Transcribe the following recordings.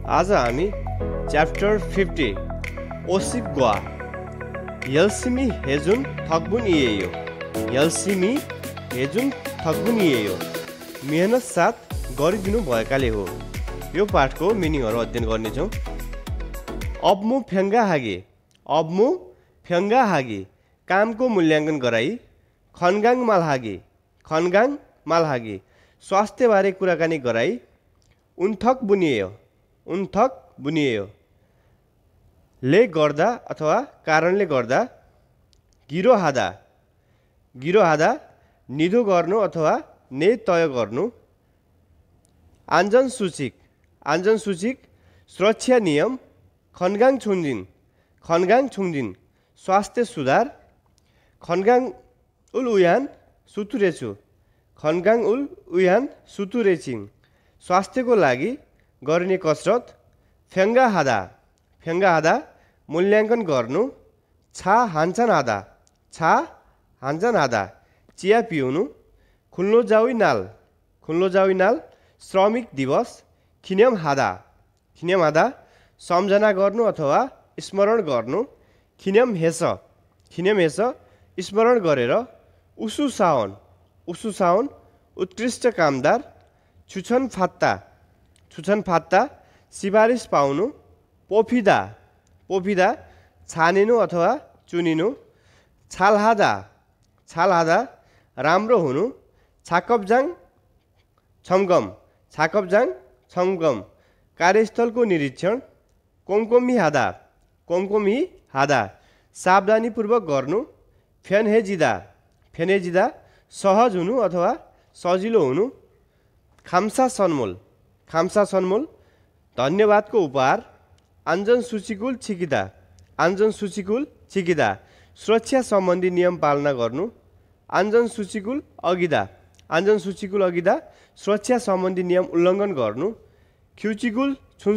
आज हामी च्याप्टर 50 ओसिप गोवा 열심히 해준 덕분이에요. 열심히 해준 덕분이에요. मेहनत साथ गरिदिनु भएकाले हो। यो पाठको मिनिङहरू अध्ययन गर्नेछौँ। अब म फ्याङ्गा हागे कामको मूल्याङ्कन गराई खनगाङ मालहागे स्वास्थ्यबारे कुराकानी गराई उन्थक बुनिएयो ले गर्दा अथवा कारणले गर्दा गिरो हादा निधो गर्नु अथवा ने तय गर्नु आञ्जन सूचिक सुरक्षा नियम खनगाङ छोङ्जिन स्वास्थ्य सुधार खनगाङ उल उयान सुतुरेछिङ स्वास्थ्यको लागि गरिने कसरत फ्याङ्गा हादा मूल्याङ्कन गर्नु छा हान्छन् हादा चिया पिउनु खुल्लो जावी नाल श्रमिक दिवस खिन्यम हादा सम्झना गर्नु अथवा स्मरण गर्नु खिन्यम हेस स्मरण गरेर उसु साउन उत्कृष्ट कामदार छुछन फात्ता सिफारिस पाउनु पोफिदा छानिनु अथवा चुनिनु छालहादा राम्रो हुनु छाकपजाङ छमगम कार्यस्थलको निरीक्षण कोमकोमी हादा सावधानीपूर्वक गर्नु फेनहेजिदा सहज हुनु अथवा सजिलो हुनु खाम्सा सन्मोल धन्यवादको उपहार आञ्जन सूचिकुल छिकिदा सुरक्षा सम्बन्धी नियम पालना गर्नु आञ्जन सूचिकुल अगिदा सुरक्षा सम्बन्धी नियम उल्लङ्घन गर्नु ख्युचिकुल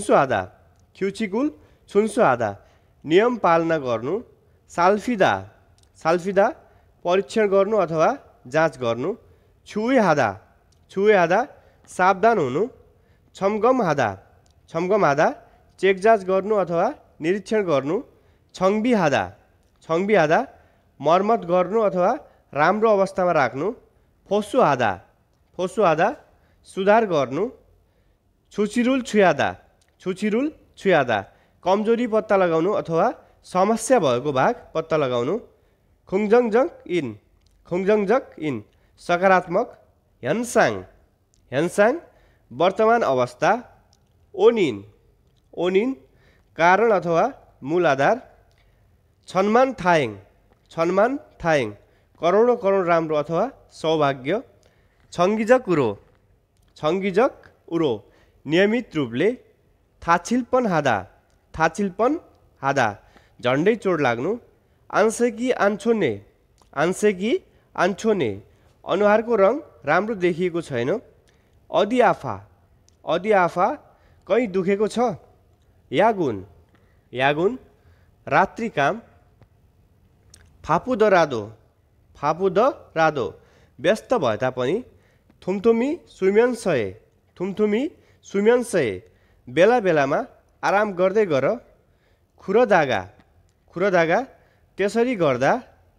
छुन्सु आधा नियम पालना गर्नु साल्फिदा परीक्षण गर्नु अथवा जाँच गर्नु छुए हादा सावधान हुनु छमगम हादा चेक जाँच गर्नु अथवा निरीक्षण गर्नु छङ्बी हादा मर्मत गर्नु अथवा राम्रो अवस्थामा राख्नु फोसु हादा सुधार गर्नु छुचिरुल छुयादा कमजोरी पत्ता लगाउनु अथवा समस्या भएको भाग पत्ता लगाउनु खुङजङजक इन सकारात्मक ह्यान्साङ वर्तमान अवस्था ओनिन कारण अथवा मूल आधार छन्मान थायङ करोड राम्रो अथवा सौभाग्य छङ्गिजक उरो नियमित रूपले थाचिल्पन हादा झन्डै चोट लाग्नु आन्सेकी आन्छोने अनुहारको रङ राम्रो देखिएको छैन अदि आफा कहीँ दुखेको छ यागुन रात्रि काम फापुदरादो व्यस्त भए तापनि थुम्थुमी सुम्यन्सय बेला बेलामा आराम गर्दै गर खुरदागा त्यसरी गर्दा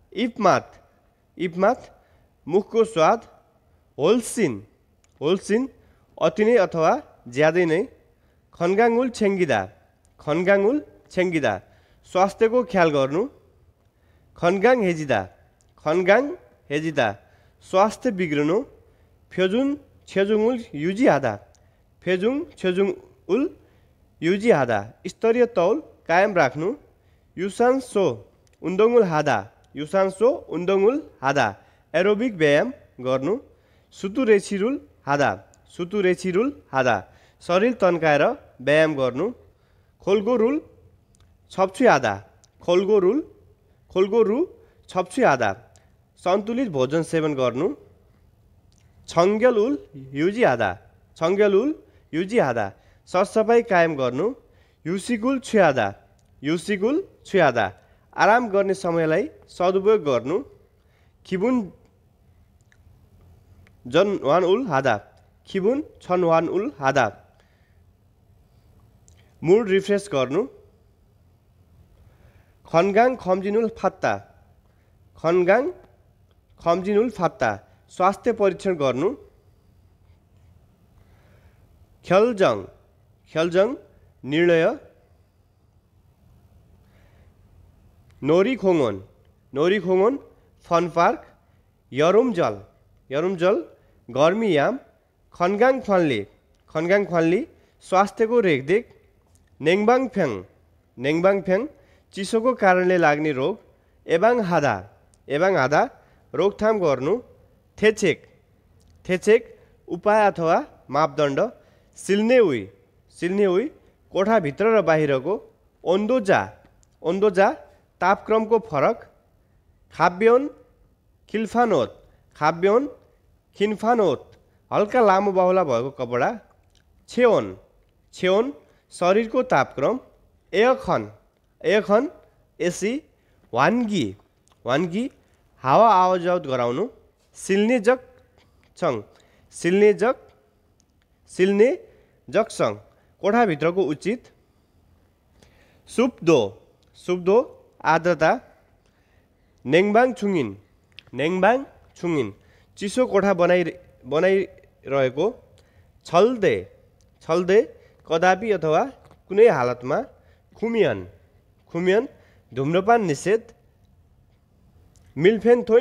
इपमात मुखको स्वाद होल्सिन अति नै अथवा ज्यादै नै खनगाङुल छेङ्गिदा स्वास्थ्यको ख्याल गर्नु खनगाङ हेजिदा स्वास्थ्य बिग्रनु फेजुङ छेजुङुल युजी हादा स्तरीय तौल कायम राख्नु युसान्सो उन्दङ्गुल हादा एरोबिक व्यायाम गर्नु सुतुरेछिरुल हादा शरीर तन्काएर व्यायाम गर्नु खोल्गोरु छप्छु आधा सन्तुलित भोजन सेवन गर्नु छङ्ग्याल युजी हादा सरसफाइ कायम गर्नु युसिकुल छुयादा आराम गर्ने समयलाई सदुपयोग गर्नु खिबुन छनवान उल हादा मुड रिफ्रेस गर्नु खनगाङ खम्जिनुल फात्ता खनगाङ खम्जिनुल फात्ता स्वास्थ्य परीक्षण गर्नु ख्यालजङ ख्यालजङ निर्णय नोरीखोङोन नोरीखोङोन फन पार्क यरुमजल यरुमजल गर्मीयाम खनगाङ फान्ली स्वास्थ्यको रेखदेख नेङबाङफ्याङ नेङबाङफ्याङ चिसोको कारणले लाग्ने रोग एबाङ हादा रोकथाम गर्नु थेचेक थेचेक उपाय अथवा मापदण्ड सिल्नेउई कोठाभित्र र बाहिरको ओन्दोजा तापक्रमको फरक खाब्योन खिन्फानोत हल्का लामो बाहुला भएको कपडा छेओन शरीरको तापक्रम एयखन एसी वान्गी हावा आवजावत गराउनु सिल्ने जक्सङ कोठाभित्रको उचित सुप्दो आर्द्रता नेङबाङ छुङिन चिसो कोठा बनाइरहेको छल्दे कदापि अथवा कुनै हालतमा खुमियन धुम्रपान निषेध मिल्फेन्थोइन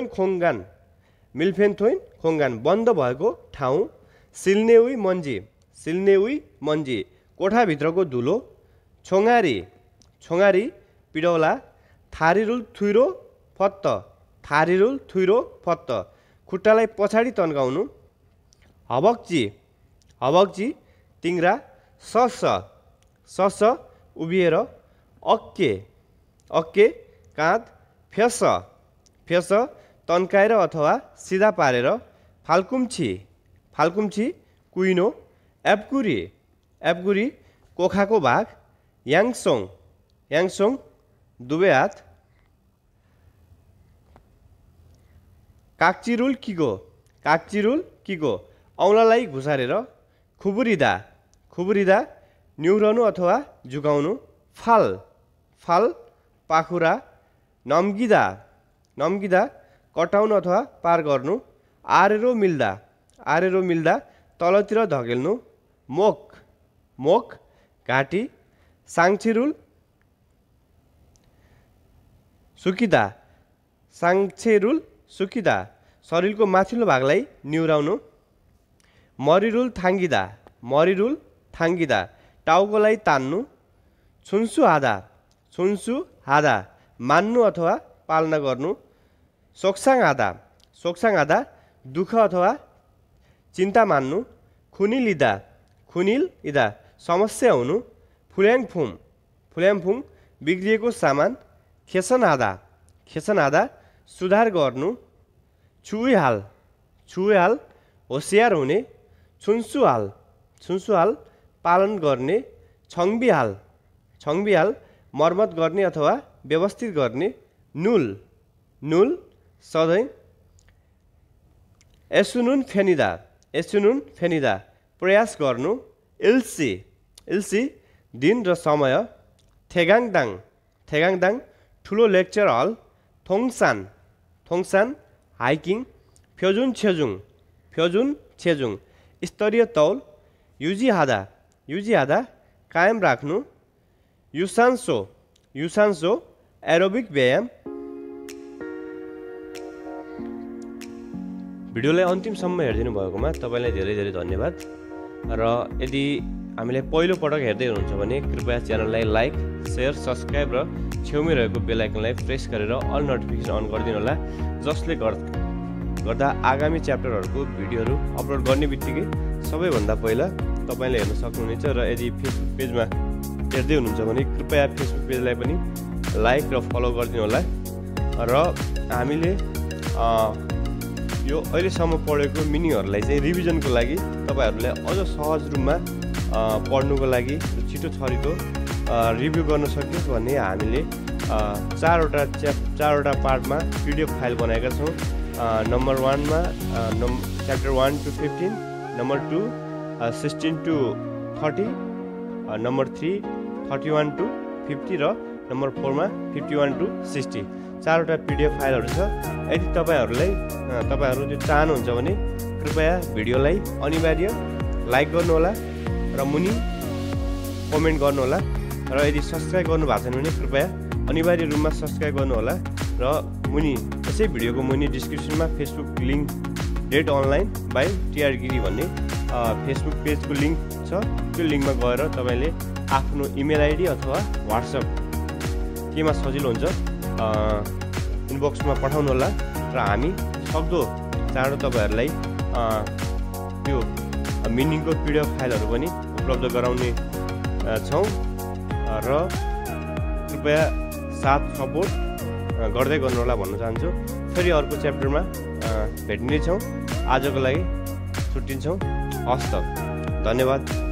खोङ्गान बन्द भएको ठाउँ सिल्नेउई मन्जी कोठाभित्रको धुलो छोङारी पिडौला थारिरुल थुइरो फत्त खुट्टालाई पछाडि तन्काउनु हबक्ची तिङ्रा सस उभिएर अक्के काँध फेस तन्काएर अथवा सिधा पारेर फाल्कुम्छी कुइनो एप्कुरी कोखाको भाग याङसोङ दुवै हात काक्चिरुल किगो औँलालाई घुसारेर खुबुरिदा निहुरनु अथवा झुकाउनु फाल पाखुरा नम्गिदा कटाउनु अथवा पार गर्नु आरेरो मिल्दा तलतिर धकेल्नु मोक घाँटी साङछेरुल सुकिदा शरीरको माथिल्लो भागलाई निहुराउनु मरिरुल थाङ्गिदा टाउकोलाई तान्नु छुन्सु हादा मान्नु अथवा पालना गर्नु सोक्साङ आदा दुःख अथवा चिन्ता मान्नु खुनिल इदा समस्या हुनु फुल्याङफुङ बिग्रिएको सामान खेसन आदा सुधार गर्नु छुइहाल होसियार हुने छुन्सुहाल पालन गर्ने छङ्बिहाल मर्मत गर्ने अथवा व्यवस्थित गर्ने नुल सधैँ एसुनुन फेनिदा प्रयास गर्नु इल्सी दिन र समय थेगाङदाङ ठुलो लेक्चर हल थोङसान हाइकिङ फ्योजुन छेजुङ स्तरीय तौल युजी हादा कायम राख्नु युसान्सो एरोबिक व्यायाम। भिडियोलाई अन्तिमसम्म हेरिदिनु भएकोमा तपाईँलाई धेरै धेरै धन्यवाद। र यदि हामीलाई पहिलो पटक हेर्दै हुनुहुन्छ भने कृपया च्यानललाई लाइक, सेयर, सब्सक्राइब र छेउमै रहेको बेल आइकनलाई प्रेस गरेर अल नोटिफिकेसन अन गरिदिनु होला, जसले गर्दा आगामी च्याप्टरहरूको भिडियोहरू अपलोड गर्ने बित्तिकै सबैभन्दा पहिला तपाईँले हेर्न सक्नुहुनेछ। र यदि फेसबुक पेजमा हेर्दै हुनुहुन्छ भने कृपया फेसबुक पेजलाई पनि लाइक र फलो गरिदिनु होला। र हामीले यो अहिलेसम्म पढेको मिनिङहरूलाई चाहिँ रिभिजनको लागि तपाईँहरूलाई अझ सहज रूपमा पढ्नुको लागि छिटो छरितो रिभ्यू गर्न सकियोस् भन्ने हामीले चारवटा पार्टमा PDF फाइल बनाएका छौँ। नम्बर 1 मा chapter 1 to 15, number 2 16 to 30, number 3 31 to 50 र नम्बर 4 मा 51 to 60 चारवटा PDF फाइलहरू छ। यदि तपाईहरु त्यो चाहनुहुन्छ भने कृपया भिडियोलाई अनिवार्य लाइक गर्नुहोला र मुनि कमेन्ट गर्नुहोला र यदि सब्स्क्राइब गर्नु भएको छैन भने कृपया अनिवार्य रूपमा सब्स्क्राइब गर्नुहोला र मुनि यसै भिडियोको मुनि डिस्क्रिप्सनमा फेसबुक लिंक डेट अनलाइन बाइ TR गिरी भन्ने फेसबुक पेजको लिंक छ। त्यो लिंकमा गएर तपाईले आफ्नो इमेल आइडी अथवा व्हाट्सएप केमा सजिलो हुन्छ इनबक्समा पठाउनु होला र हामी सक्दो चाँडो तपाईहरुलाई त्यो मिनिङको PDF फाइलहरू पनि उपलब्ध गराउने छौं र कृपया साथ सपोर्ट गर्दै गर्नु होला भन्न चाहन्छु। फेरि अर्को च्याप्टरमा भेट्ने छौं। आजको लागि छुट्टिन्छौं। हस्त धन्यवाद।